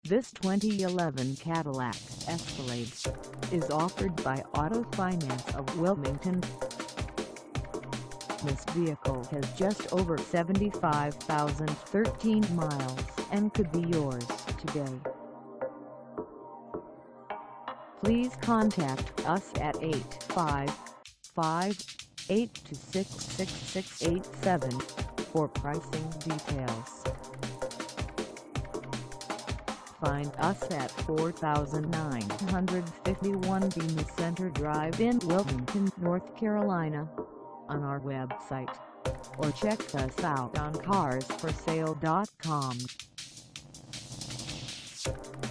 This 2011 Cadillac Escalade is offered by Auto Finance of Wilmington. This vehicle has just over 75,013 miles and could be yours today. Please contact us at 855-826-6687 for pricing details. Find us at 4951 Bemis Center Drive in Wilmington, North Carolina, on our website, or check us out on carsforsale.com.